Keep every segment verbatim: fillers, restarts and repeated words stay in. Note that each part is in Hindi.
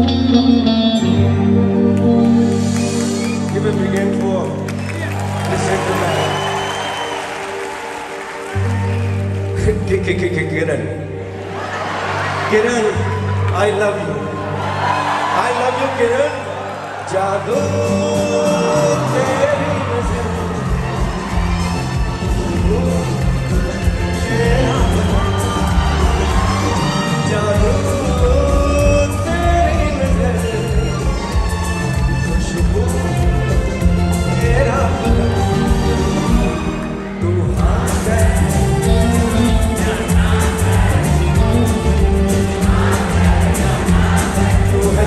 Give a big hand for listen to that. Kiran, Kiran, I love you. I love you, Kiran. जादू तेरी नज़र जादू तेरी नज़र खुशबू तेरा बदन तू हाथ है तू है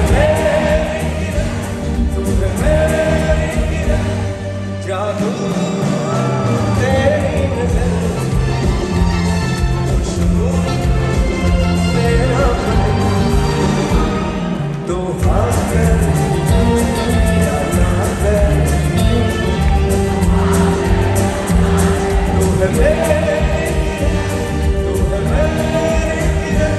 जादू तेरी नज़र खुशबू तेरा बदन तू हाथ है या नाज़ है तू है मेरी तू है मेरी किरण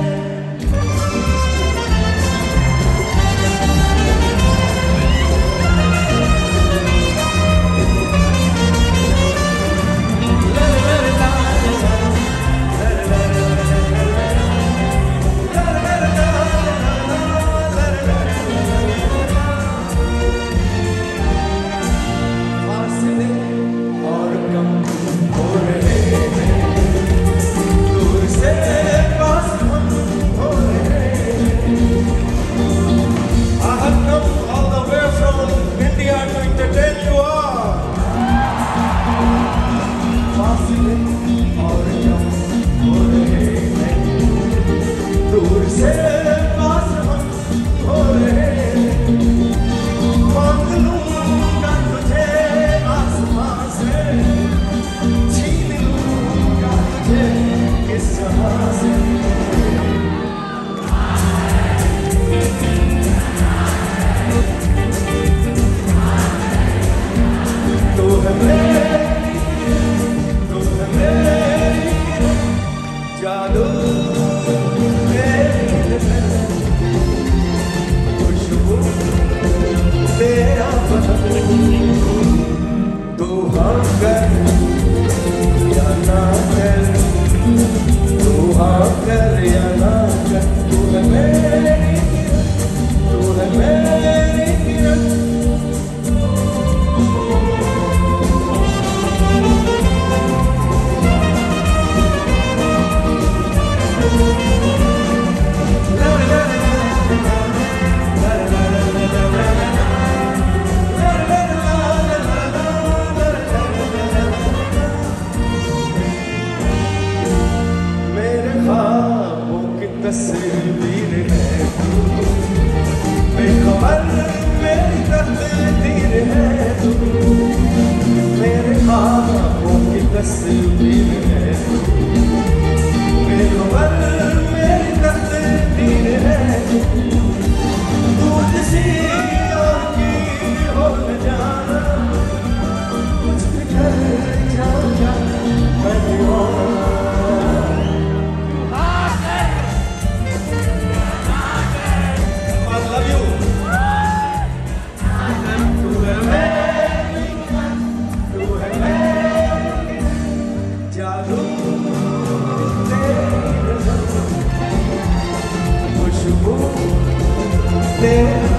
तस्वीर है तू बेखबर मेरी तकदीर है तू मेरे ख्वाबों की तस्वीर है तू बेखबर मेरी तकदीर है तू तू किसी और की हो न जाना कुछ बिखर जाऊंगा मैं दीवाना there